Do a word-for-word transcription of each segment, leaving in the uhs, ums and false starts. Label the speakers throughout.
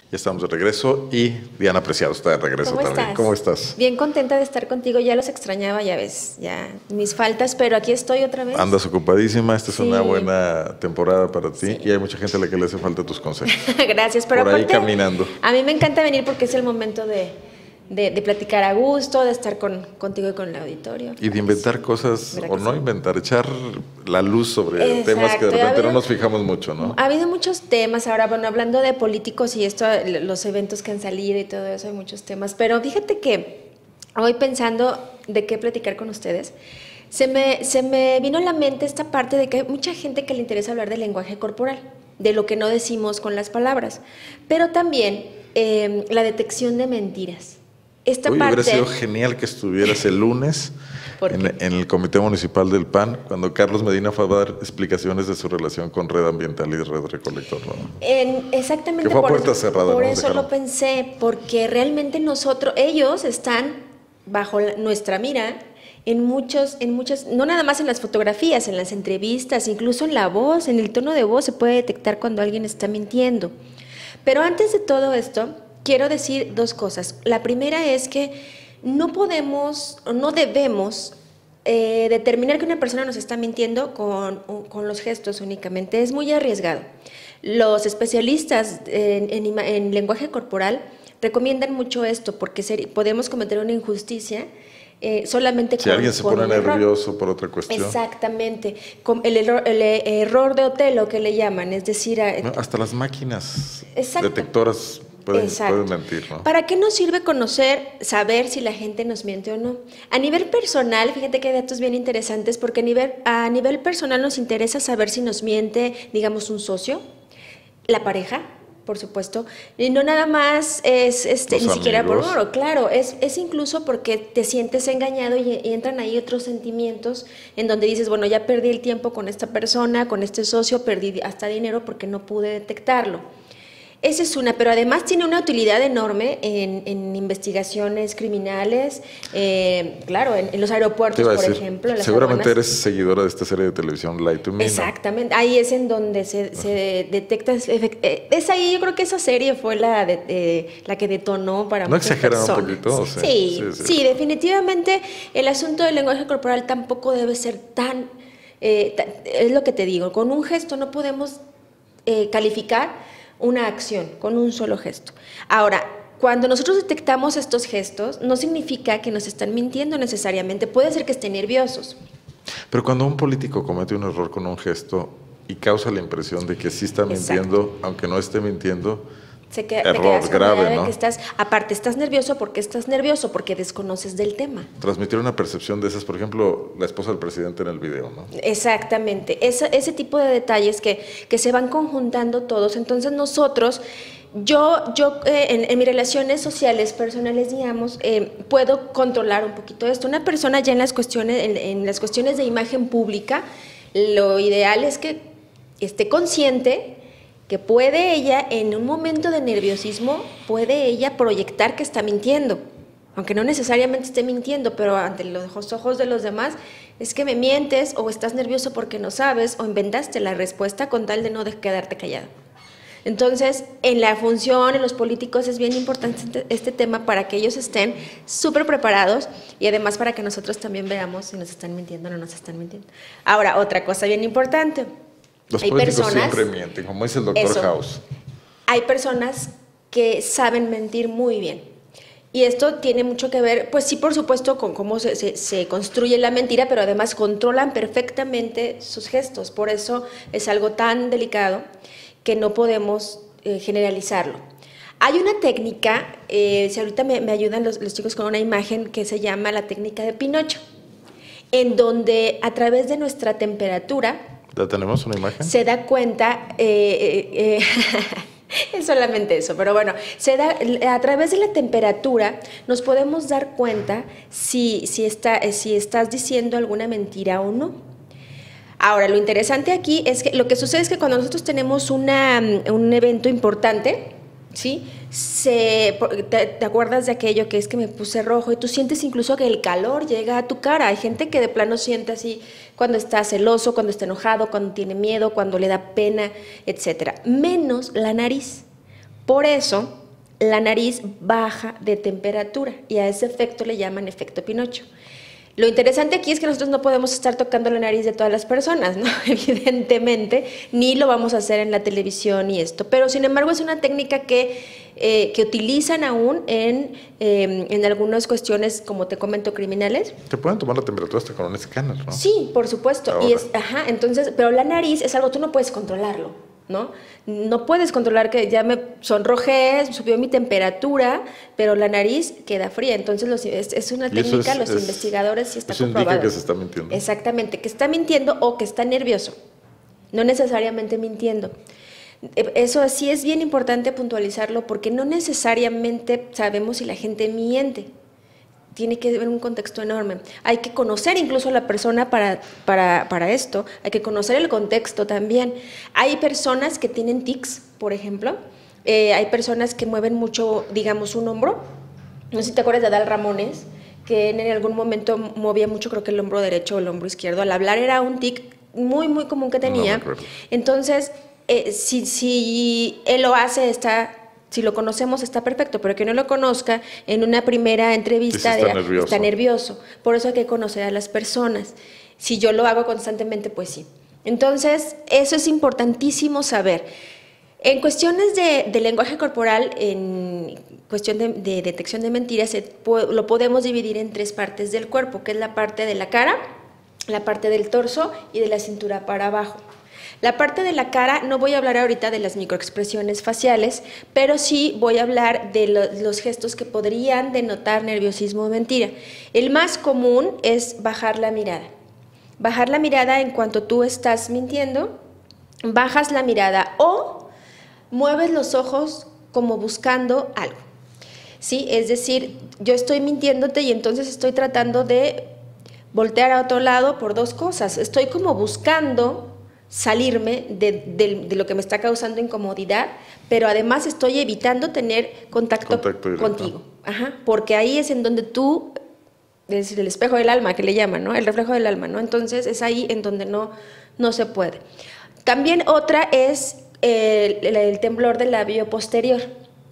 Speaker 1: Ya estamos de regreso y Diana Preciado está de regreso
Speaker 2: ¿Cómo
Speaker 1: también.
Speaker 2: estás?
Speaker 1: ¿Cómo estás?
Speaker 2: Bien contenta de estar contigo, ya los extrañaba, ya ves, ya mis faltas, pero aquí estoy otra vez.
Speaker 1: Andas ocupadísima, esta
Speaker 2: Sí.
Speaker 1: es una buena temporada para ti
Speaker 2: Sí.
Speaker 1: y hay mucha gente a la que le hace falta tus consejos.
Speaker 2: Gracias, pero
Speaker 1: Por ahí
Speaker 2: aparte,
Speaker 1: caminando.
Speaker 2: a mí me encanta venir porque es el momento de, de, de platicar a gusto, de estar con, contigo y con el auditorio.
Speaker 1: Y de inventar cosas,
Speaker 2: ¿Verdad
Speaker 1: o
Speaker 2: que
Speaker 1: no
Speaker 2: sí?
Speaker 1: inventar, echar la luz sobre
Speaker 2: Exacto,
Speaker 1: temas que de
Speaker 2: ha
Speaker 1: repente
Speaker 2: habido-
Speaker 1: no nos fijamos mucho, ¿no?
Speaker 2: Ha habido muchos temas ahora, bueno, hablando de políticos y esto, los eventos que han salido y todo eso, hay muchos temas, pero fíjate que hoy pensando de qué platicar con ustedes, se me, se me vino a la mente esta parte de que hay mucha gente que le interesa hablar del lenguaje corporal, de lo que no decimos con las palabras, pero también eh, la detección de mentiras. Esta
Speaker 1: Uy,
Speaker 2: parte...
Speaker 1: hubiera sido genial que estuvieras el lunes
Speaker 2: ¿Por
Speaker 1: en,
Speaker 2: qué?
Speaker 1: en el Comité Municipal del P A N, cuando Carlos Medina fue a dar explicaciones de su relación con Red Ambiental y Red Recolector, ¿no?
Speaker 2: En, exactamente
Speaker 1: Que fue a
Speaker 2: por
Speaker 1: puerta
Speaker 2: eso,
Speaker 1: cerrada,
Speaker 2: por
Speaker 1: ¿no?
Speaker 2: eso
Speaker 1: Dejaron.
Speaker 2: lo pensé, porque realmente nosotros, ellos están bajo la- nuestra mira en muchos, en muchas, no nada más en las fotografías, en las entrevistas, incluso en la voz, en el tono de voz se puede detectar cuando alguien está mintiendo. Pero antes de todo esto, quiero decir dos cosas. La primera es que no podemos, o no debemos eh, determinar que una persona nos está mintiendo con, con los gestos únicamente. Es muy arriesgado. Los especialistas en, en ima- en lenguaje corporal recomiendan mucho esto porque seri- podemos cometer una injusticia eh, solamente
Speaker 1: Si
Speaker 2: con,
Speaker 1: alguien se
Speaker 2: con
Speaker 1: pone
Speaker 2: un error.
Speaker 1: nervioso por otra cuestión,
Speaker 2: Exactamente. Con el, error, el eh, error de Otelo que le llaman, es decir, a-
Speaker 1: ¿no? Hasta las máquinas
Speaker 2: Exacto.
Speaker 1: detectoras pueden,
Speaker 2: Exacto.
Speaker 1: pueden mentir, ¿no?
Speaker 2: ¿Para qué nos sirve conocer, saber si la gente nos miente o no? A nivel personal, fíjate que hay datos bien interesantes, porque a nivel, a nivel personal nos interesa saber si nos miente, digamos, un socio, la pareja, por supuesto, y no nada más es este,
Speaker 1: Los
Speaker 2: ni siquiera por
Speaker 1: amigos.
Speaker 2: oro, claro, es, es incluso porque te sientes engañado y, y entran ahí otros sentimientos en donde dices, bueno, ya perdí el tiempo con esta persona, con este socio, perdí hasta dinero porque no pude detectarlo. Esa es una, pero además tiene una utilidad enorme en, en investigaciones criminales, eh, claro, en, en los
Speaker 1: Te
Speaker 2: aeropuertos,
Speaker 1: iba a
Speaker 2: por
Speaker 1: decir,
Speaker 2: ejemplo, en las
Speaker 1: seguramente
Speaker 2: aduanas.
Speaker 1: eres seguidora de esta serie de televisión Light to Me, ¿no?
Speaker 2: Exactamente, ahí es en donde se, se detecta, es ahí, yo creo que esa serie fue la, de, de- la que detonó para
Speaker 1: ¿No
Speaker 2: muchas
Speaker 1: exageran un
Speaker 2: personas.
Speaker 1: poquito? Sí,
Speaker 2: Sí,
Speaker 1: sí,
Speaker 2: sí,
Speaker 1: sí.
Speaker 2: definitivamente el asunto del lenguaje corporal tampoco debe ser tan, eh, ta- es lo que te digo, con un gesto no podemos eh, calificar una acción con un solo gesto. Ahora, cuando nosotros detectamos estos gestos, no significa que nos están mintiendo necesariamente, puede ser que estén nerviosos.
Speaker 1: Pero cuando un político comete un error con un gesto y causa la impresión de que sí está mintiendo, aunque no esté mintiendo,
Speaker 2: Se queda, te
Speaker 1: error
Speaker 2: quedas con la idea
Speaker 1: grave,
Speaker 2: de
Speaker 1: ¿no?
Speaker 2: que estás, aparte estás nervioso, porque estás nervioso, porque desconoces del tema.
Speaker 1: Transmitir una percepción de esas, por ejemplo, la esposa del presidente en el video, ¿no?
Speaker 2: Exactamente, Esa, ese tipo de detalles que, que se van conjuntando todos. Entonces nosotros, yo, yo eh, en, en mis relaciones sociales, personales, digamos, eh, puedo controlar un poquito esto. Una persona ya en las cuestiones, en, en las cuestiones de imagen pública, lo ideal es que esté consciente que puede ella, en un momento de nerviosismo, puede ella proyectar que está mintiendo, aunque no necesariamente esté mintiendo, pero ante los ojos de los demás, es que me mientes, o estás nervioso porque no sabes, o inventaste la respuesta con tal de no de quedarte callado. Entonces, en la función, en los políticos, es bien importante este tema para que ellos estén súper preparados y además para que nosotros también veamos si nos están mintiendo o no nos están mintiendo. Ahora, otra cosa bien importante.
Speaker 1: Los
Speaker 2: Hay
Speaker 1: políticos
Speaker 2: personas-
Speaker 1: siempre mienten, como dice el doctor
Speaker 2: Eso.
Speaker 1: House.
Speaker 2: Hay personas que saben mentir muy bien. Y esto tiene mucho que ver, pues sí, por supuesto, con cómo se, se, se construye la mentira, pero además controlan perfectamente sus gestos. Por eso es algo tan delicado que no podemos eh, generalizarlo. Hay una técnica, eh, si ahorita me, me ayudan los, los chicos con una imagen que se llama la técnica de Pinocho, en donde a través de nuestra temperatura
Speaker 1: ¿Ya tenemos una imagen?
Speaker 2: se da cuenta, eh, eh, eh, es solamente eso, pero bueno, se da, a través de la temperatura nos podemos dar cuenta si, si, está, si estás diciendo alguna mentira o no. Ahora, lo interesante aquí es que lo que sucede es que cuando nosotros tenemos una, un evento importante, ¿sí? Se, te, te acuerdas de aquello que es que me puse rojo y tú sientes incluso que el calor llega a tu cara. Hay gente que de plano siente así cuando está celoso, cuando está enojado, cuando tiene miedo, cuando le da pena, etcétera. Menos la nariz. Por eso, la nariz baja de temperatura y a ese efecto le llaman efecto Pinocho. Lo interesante aquí es que nosotros no podemos estar tocando la nariz de todas las personas, ¿no? Evidentemente, ni lo vamos a hacer en la televisión y esto, pero sin embargo es una técnica que, eh, que utilizan aún en, eh, en algunas cuestiones, como te comento, criminales.
Speaker 1: Te pueden tomar la temperatura hasta con un escáner, ¿no?
Speaker 2: Sí, por supuesto. Y es, ajá, entonces, pero la nariz es algo, tú no puedes controlarlo, ¿no? No puedes controlar que ya me sonrojé, subió mi temperatura, pero la nariz queda fría. Entonces los, es, es una técnica, es, los es, investigadores sí está comprobado.
Speaker 1: Eso indica que se está mintiendo.
Speaker 2: Exactamente, que está mintiendo o que está nervioso, no necesariamente mintiendo. Eso sí es bien importante puntualizarlo porque no necesariamente sabemos si la gente miente. Tiene que haber un contexto enorme. Hay que conocer incluso a la persona para, para, para esto, hay que conocer el contexto también. Hay personas que tienen tics, por ejemplo, eh, hay personas que mueven mucho, digamos, un hombro. No sé si te acuerdas de Adal Ramones, que en algún momento movía mucho, creo que el hombro derecho o el hombro izquierdo. Al hablar era un tic muy, muy común que tenía. No, entonces, eh, si, si él lo hace, está... Si lo conocemos está perfecto, pero que no lo conozca en una primera entrevista
Speaker 1: está,
Speaker 2: de,
Speaker 1: nervioso.
Speaker 2: está nervioso. Por eso hay que conocer a las personas. Si yo lo hago constantemente, pues sí. Entonces, eso es importantísimo saber. En cuestiones de, de lenguaje corporal, en cuestión de, de detección de mentiras, se, lo podemos dividir en tres partes del cuerpo, que es la parte de la cara, la parte del torso y de la cintura para abajo. La parte de la cara, no voy a hablar ahorita de las microexpresiones faciales, pero sí voy a hablar de lo, los gestos que podrían denotar nerviosismo o mentira. El más común es bajar la mirada. Bajar la mirada en cuanto tú estás mintiendo, bajas la mirada o mueves los ojos como buscando algo. ¿Sí? Es decir, yo estoy mintiéndote y entonces estoy tratando de voltear a otro lado por dos cosas. Estoy como buscando salirme de, de, de lo que me está causando incomodidad, pero además estoy evitando tener contacto, contacto contigo. Ajá, porque ahí es en donde tú, es decir, el espejo del alma que le llaman, ¿no? El reflejo del alma, ¿no? Entonces es ahí en donde no, no se puede. También otra es el, el, el temblor del labio posterior.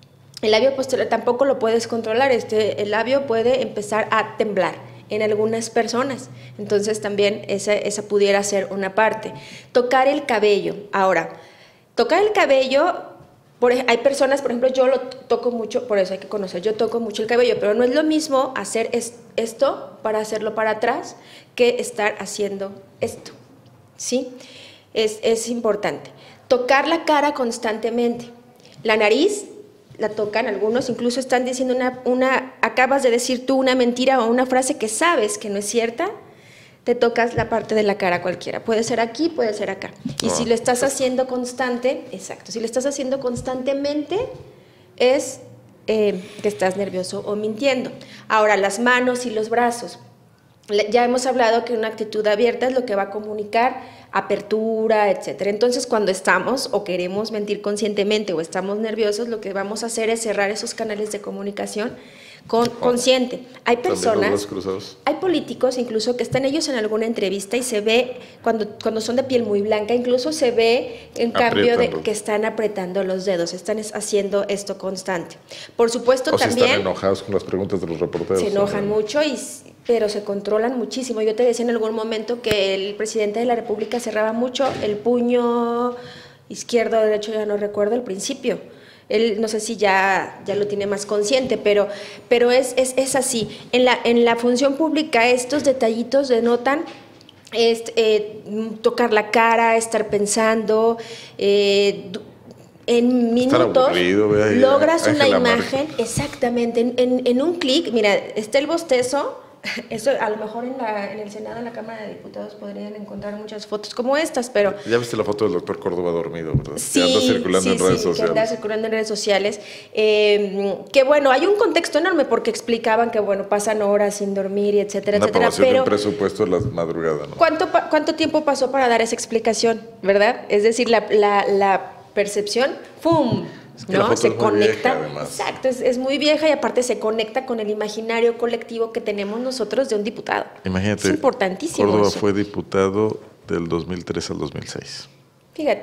Speaker 2: El labio posterior tampoco lo puedes controlar, este, el labio puede empezar a temblar en algunas personas, entonces también esa, esa pudiera ser una parte. Tocar el cabello. Ahora, tocar el cabello, por, hay personas, por ejemplo, yo lo toco mucho, por eso hay que conocer, yo toco mucho el cabello, pero no es lo mismo hacer es, esto para hacerlo para atrás que estar haciendo esto, ¿sí? Es, es importante. Tocar la cara constantemente. La nariz la tocan algunos, incluso están diciendo una, una, acabas de decir tú una mentira o una frase que sabes que no es cierta, te tocas la parte de la cara cualquiera, puede ser aquí, puede ser acá, y oh, si lo estás haciendo constante, exacto, si lo estás haciendo constantemente, es eh, que estás nervioso o mintiendo. Ahora, las manos y los brazos, ya hemos hablado que una actitud abierta es lo que va a comunicar apertura, etcétera. Entonces, cuando estamos o queremos mentir conscientemente o estamos nerviosos, lo que vamos a hacer es cerrar esos canales de comunicación con, oh, consciente. Hay personas, hay políticos incluso que están ellos en alguna entrevista y se ve, cuando, cuando son de piel muy blanca, incluso se ve en cambio de que están apretando los dedos, están haciendo esto constante. Por supuesto,
Speaker 1: o
Speaker 2: también...
Speaker 1: Si están enojados con las preguntas de los reporteros.
Speaker 2: Se enojan mucho y... pero se controlan muchísimo. Yo te decía en algún momento que el presidente de la República cerraba mucho el puño izquierdo o derecho, ya no recuerdo el principio. Él no sé si ya, ya lo tiene más consciente, pero, pero es, es, es así. En la, en la función pública estos detallitos denotan es, eh, tocar la cara, estar pensando, eh, en minutos aburrido, vea, logras una imagen, exactamente, en, en, en un clic, mira, está el bostezo. Eso a lo mejor en, la, en el Senado, en la Cámara de Diputados podrían encontrar muchas fotos como estas, pero...
Speaker 1: Ya viste la foto del doctor Córdoba dormido, ¿verdad?
Speaker 2: Sí,
Speaker 1: que anda circulando
Speaker 2: sí,
Speaker 1: en redes
Speaker 2: sí,
Speaker 1: sociales.
Speaker 2: que anda circulando en redes sociales. Eh, que bueno, hay un contexto enorme porque explicaban que bueno, pasan horas sin dormir y etcétera,
Speaker 1: Una
Speaker 2: etcétera.
Speaker 1: Pero
Speaker 2: de
Speaker 1: un presupuesto de la madrugada, ¿no?
Speaker 2: ¿cuánto, ¿Cuánto tiempo pasó para dar esa explicación, verdad? Es decir, la, la, la percepción, ¡pum!,
Speaker 1: es que
Speaker 2: ¿no? Se conecta,
Speaker 1: vieja,
Speaker 2: exacto, es, es muy vieja y aparte se conecta con el imaginario colectivo que tenemos nosotros de un diputado.
Speaker 1: Imagínate,
Speaker 2: es importantísimo.
Speaker 1: Córdoba
Speaker 2: eso.
Speaker 1: fue diputado del dos mil tres al dos mil seis.
Speaker 2: Fíjate,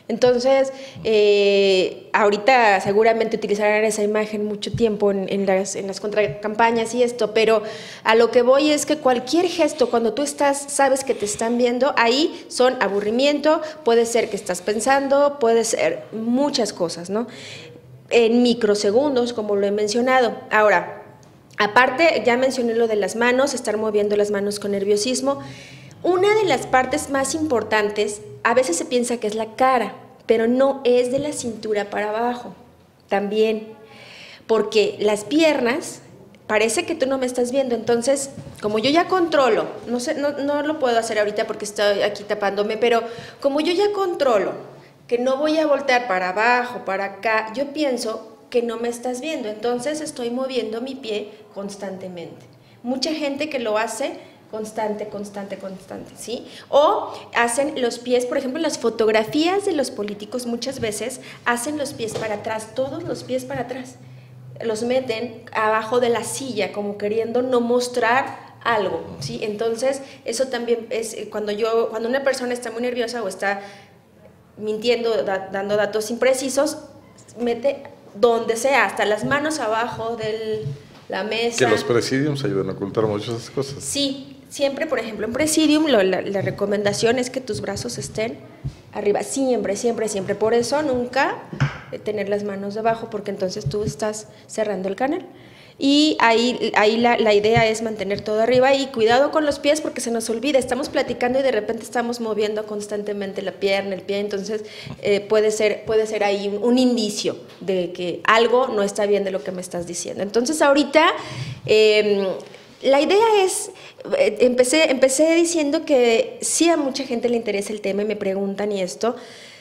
Speaker 2: Entonces, eh, ahorita seguramente utilizarán esa imagen mucho tiempo en, en las, en las contracampañas y esto, pero a lo que voy es que cualquier gesto, cuando tú estás, sabes que te están viendo, ahí son aburrimiento, puede ser que estás pensando, puede ser muchas cosas, ¿no? En microsegundos, como lo he mencionado. Ahora, aparte, ya mencioné lo de las manos, estar moviendo las manos con nerviosismo. Una de las partes más importantes, a veces se piensa que es la cara, pero no, es de la cintura para abajo, también, porque las piernas, parece que tú no me estás viendo, entonces, como yo ya controlo, no sé, no, no lo puedo hacer ahorita porque estoy aquí tapándome, pero como yo ya controlo, que no voy a voltear para abajo, para acá, yo pienso que no me estás viendo, entonces estoy moviendo mi pie constantemente. Mucha gente que lo hace constante, constante, constante, ¿sí? O hacen los pies, por ejemplo, las fotografías de los políticos muchas veces hacen los pies para atrás, todos los pies para atrás. Los meten abajo de la silla, como queriendo no mostrar algo, ¿sí? Entonces, eso también es cuando yo, cuando una persona está muy nerviosa o está mintiendo, da, dando datos imprecisos, mete donde sea, hasta las manos abajo de la mesa.
Speaker 1: Que los presidiums ayudan a ocultar muchas esas cosas.
Speaker 2: Sí, siempre, por ejemplo, en presidium, lo, la, la recomendación es que tus brazos estén arriba, siempre, siempre, siempre. Por eso nunca tener las manos debajo, porque entonces tú estás cerrando el canal. Y ahí, ahí la, la idea es mantener todo arriba y cuidado con los pies porque se nos olvida, estamos platicando y de repente estamos moviendo constantemente la pierna, el pie, entonces eh, puede ser, puede ser ahí un, un indicio de que algo no está bien de lo que me estás diciendo. Entonces ahorita eh, la idea es, eh, empecé, empecé diciendo que sí a mucha gente le interesa el tema y me preguntan y esto,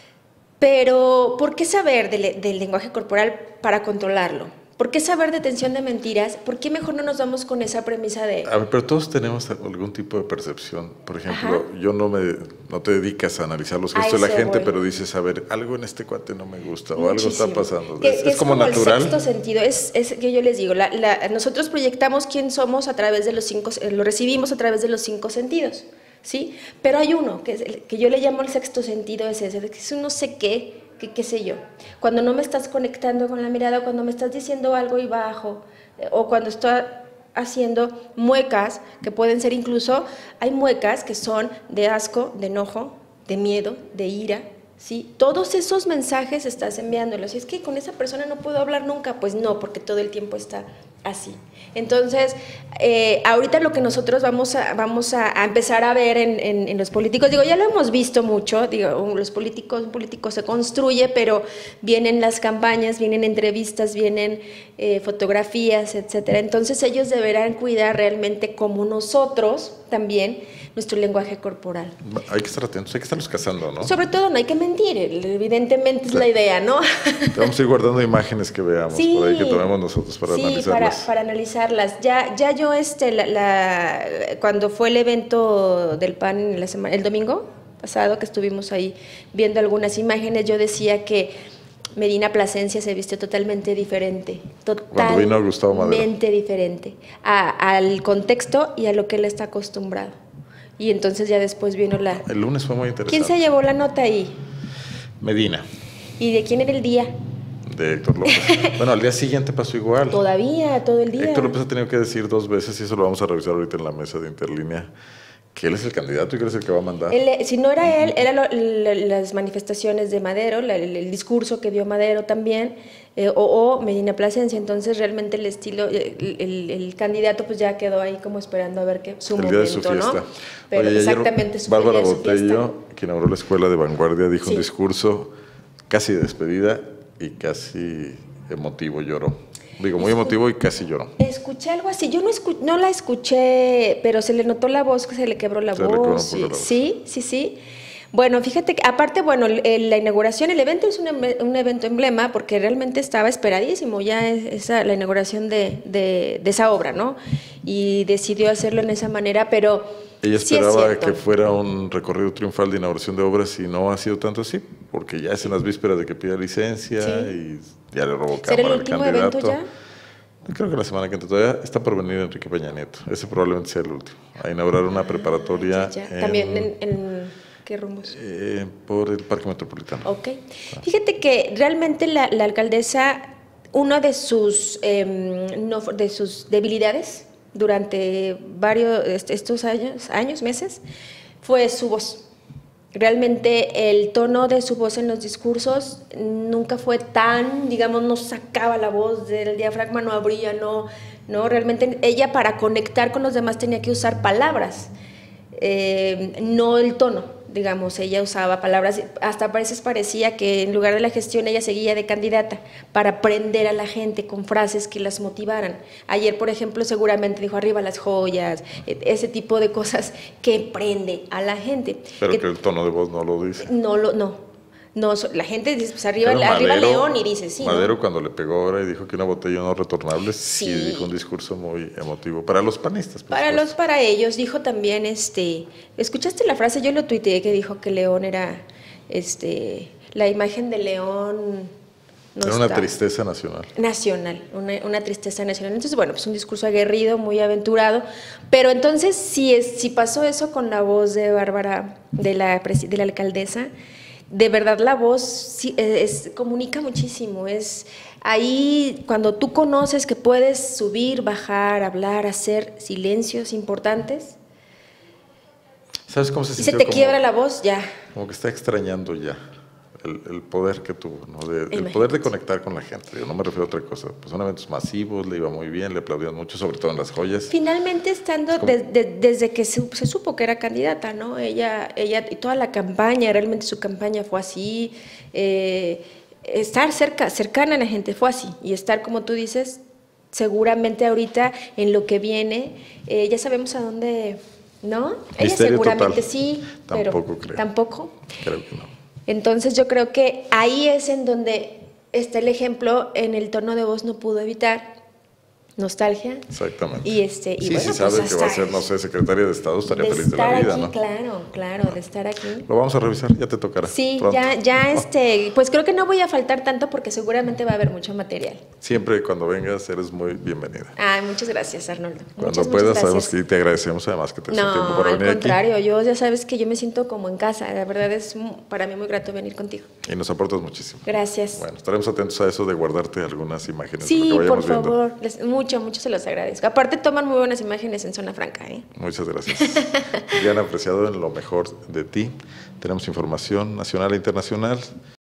Speaker 2: pero ¿por qué saber del, del lenguaje corporal para controlarlo? ¿Por qué saber detención de mentiras? ¿Por qué mejor no nos vamos con esa premisa de...?
Speaker 1: A ver, pero todos tenemos algún tipo de percepción. Por ejemplo, Ajá. yo no me no te dedicas a analizar los gestos de la gente, voy. pero dices, a ver, algo en este cuate no me gusta o Muchísimo. algo está pasando.
Speaker 2: Que,
Speaker 1: es,
Speaker 2: que
Speaker 1: es, es como, como natural.
Speaker 2: El sexto sentido, es, es que yo les digo, la, la, nosotros proyectamos quién somos a través de los cinco, lo recibimos a través de los cinco sentidos, ¿sí? Pero hay uno, que, es el, que yo le llamo el sexto sentido, es ese, que es un no sé qué, que qué sé yo, cuando no me estás conectando con la mirada, cuando me estás diciendo algo y bajo, eh, o cuando estoy haciendo muecas, que pueden ser incluso, hay muecas que son de asco, de enojo, de miedo, de ira, ¿sí? Todos esos mensajes estás enviándolos, y es que con esa persona no puedo hablar nunca, pues no, porque todo el tiempo está así. Entonces, eh, ahorita lo que nosotros vamos a, vamos a, a empezar a ver en, en, en los políticos, digo, ya lo hemos visto mucho, digo, los políticos, un político se construye, pero vienen las campañas, vienen entrevistas, vienen eh, fotografías, etcétera. Entonces, ellos deberán cuidar realmente como nosotros también nuestro lenguaje corporal.
Speaker 1: Hay que estar atentos, hay que estarlos cazando, ¿no?
Speaker 2: Sobre todo, no hay que mentir, evidentemente es la idea, ¿no?
Speaker 1: Vamos a ir guardando imágenes que veamos, sí, por ahí que tomemos nosotros para
Speaker 2: sí,
Speaker 1: analizarlas.
Speaker 2: Para, para analizarlas. Ya, ya yo, este, la, la, cuando fue el evento del P A N la semana, el domingo pasado, que estuvimos ahí viendo algunas imágenes, yo decía que Medina Plasencia se vistió totalmente diferente, totalmente diferente a, al contexto y a lo que él está acostumbrado. Y entonces ya después vino la...
Speaker 1: El lunes fue muy interesante.
Speaker 2: ¿Quién se llevó la nota ahí?
Speaker 1: Medina.
Speaker 2: ¿Y de quién era el día?
Speaker 1: De Héctor López. Bueno, al día siguiente pasó igual.
Speaker 2: Todavía, todo el día.
Speaker 1: Héctor López ha tenido que decir dos veces, y eso lo vamos a revisar ahorita en la mesa de Interlínea, que él es el candidato y que él es el que va a mandar.
Speaker 2: Él, si no era él, eran las manifestaciones de Madero, la, el, el discurso que dio Madero también, eh, o, o Medina Plasencia. Entonces realmente el estilo, el, el, el candidato pues ya quedó ahí como esperando a ver qué su
Speaker 1: el
Speaker 2: momento,
Speaker 1: día de su fiesta.
Speaker 2: ¿no? Pero Oye,
Speaker 1: exactamente su Bárbara Botello, que inauguró la escuela de Vanguardia, dijo sí. un discurso casi de despedida y casi emotivo, lloró. Digo, muy emotivo y casi lloró.
Speaker 2: Escuché algo así, yo no, escu no la escuché, pero se le notó la voz, que se le quebró la se voz. Sí, la voz. Sí, sí, sí. Bueno, fíjate que aparte, bueno, el, la inauguración, el evento es un, un evento emblema porque realmente estaba esperadísimo ya esa, la inauguración de, de, de esa obra, ¿no? Y decidió hacerlo en esa manera, pero
Speaker 1: ella esperaba sí que fuera un recorrido triunfal de inauguración de obras y no ha sido tanto así, porque ya es en las vísperas de que pida licencia sí. y ya le robó cámara
Speaker 2: el
Speaker 1: al
Speaker 2: último
Speaker 1: candidato.
Speaker 2: Evento ya?
Speaker 1: Creo que la semana que entra todavía está por venir Enrique Peña Nieto. Ese probablemente sea el último. A inaugurar una preparatoria.
Speaker 2: Ah, ya, ya.
Speaker 1: En,
Speaker 2: También en, en, qué rumbos?
Speaker 1: Eh, por el Parque Metropolitano.
Speaker 2: Ok. Fíjate que realmente la, la alcaldesa, una de sus, eh, no, de sus debilidades durante varios estos años, años, meses, fue su voz. Realmente el tono de su voz en los discursos nunca fue tan, digamos, no sacaba la voz del diafragma, no abría, no, no, realmente ella para conectar con los demás tenía que usar palabras, eh, no el tono. Digamos, ella usaba palabras, hasta a veces parecía que en lugar de la gestión ella seguía de candidata para prender a la gente con frases que las motivaran. Ayer, por ejemplo, seguramente dijo arriba las joyas, ese tipo de cosas que prende a la gente.
Speaker 1: Pero
Speaker 2: que,
Speaker 1: que el tono de voz no lo dice.
Speaker 2: No, lo, no. No, la gente dice, pues arriba, arriba
Speaker 1: Madero,
Speaker 2: León y dice, sí.
Speaker 1: Madero
Speaker 2: ¿no?
Speaker 1: cuando le pegó ahora y dijo que una botella no retornable, sí,
Speaker 2: sí
Speaker 1: dijo un discurso muy emotivo. Para los panistas.
Speaker 2: Para
Speaker 1: supuesto.
Speaker 2: los, para ellos, dijo también, este, ¿escuchaste la frase? Yo lo tuiteé que dijo que León era, este, la imagen de León. No
Speaker 1: era una
Speaker 2: está.
Speaker 1: tristeza nacional.
Speaker 2: Nacional, una, una tristeza nacional. Entonces, bueno, pues un discurso aguerrido, muy aventurado. Pero entonces, si, es, si pasó eso con la voz de Bárbara, de la, de la alcaldesa, de verdad la voz sí, es, comunica muchísimo. Es ahí cuando tú conoces que puedes subir, bajar, hablar, hacer silencios importantes.
Speaker 1: ¿Sabes cómo se
Speaker 2: Y
Speaker 1: sintió?
Speaker 2: se te
Speaker 1: como,
Speaker 2: quiebra la voz, ya.
Speaker 1: Como que está extrañando ya el, el poder que tuvo, ¿no? De, el poder de conectar con la gente. Yo no me refiero a otra cosa. Pues son eventos masivos, le iba muy bien, le aplaudían mucho, sobre todo en las joyas.
Speaker 2: Finalmente, estando de, de, desde que se, se supo que era candidata, ¿no? Ella, ella y toda la campaña, realmente su campaña fue así. Eh, estar cerca, cercana a la gente fue así. Y estar, como tú dices, seguramente ahorita en lo que viene, eh, ya sabemos a dónde, ¿no? Ella
Speaker 1: Misterio
Speaker 2: seguramente
Speaker 1: total.
Speaker 2: sí,
Speaker 1: Tampoco
Speaker 2: pero
Speaker 1: creo.
Speaker 2: tampoco.
Speaker 1: Creo que no.
Speaker 2: Entonces yo creo que ahí es en donde está el ejemplo, en el tono de voz no pudo evitar nostalgia.
Speaker 1: Exactamente.
Speaker 2: Y este y
Speaker 1: sí,
Speaker 2: bueno,
Speaker 1: si sabe
Speaker 2: pues
Speaker 1: que va a ser, no sé, secretaria de Estado, estaría
Speaker 2: de
Speaker 1: feliz de la
Speaker 2: estar
Speaker 1: vida,
Speaker 2: aquí,
Speaker 1: ¿no?
Speaker 2: claro, claro, de estar aquí.
Speaker 1: Lo vamos a revisar, ya te tocará.
Speaker 2: Sí,
Speaker 1: pronto.
Speaker 2: ya, ya este, pues creo que no voy a faltar tanto porque seguramente va a haber mucho material.
Speaker 1: Siempre cuando vengas eres muy bienvenida.
Speaker 2: Ay, muchas gracias, Arnoldo.
Speaker 1: Cuando
Speaker 2: muchas,
Speaker 1: puedas,
Speaker 2: muchas
Speaker 1: sabemos que te agradecemos además que te des
Speaker 2: no,
Speaker 1: tiempo para
Speaker 2: al
Speaker 1: venir
Speaker 2: contrario,
Speaker 1: aquí.
Speaker 2: yo ya sabes que yo me siento como en casa, la verdad es para mí muy grato venir contigo.
Speaker 1: Y nos aportas muchísimo.
Speaker 2: Gracias.
Speaker 1: Bueno, estaremos atentos a eso de guardarte algunas imágenes.
Speaker 2: Sí,
Speaker 1: de lo que
Speaker 2: por
Speaker 1: vayamos viendo.
Speaker 2: favor, les, mucho, mucho se los agradezco. Aparte toman muy buenas imágenes en Zona Franca, ¿eh?
Speaker 1: Muchas gracias. Ya han apreciado en lo mejor de ti. Tenemos información nacional e internacional.